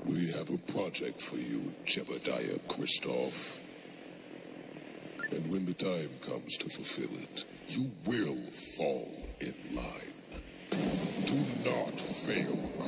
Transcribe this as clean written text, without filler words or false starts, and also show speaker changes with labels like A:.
A: We have a project for you, Jebediah Kristoff. And when the time comes to fulfill it, you will fall in line. Do not fail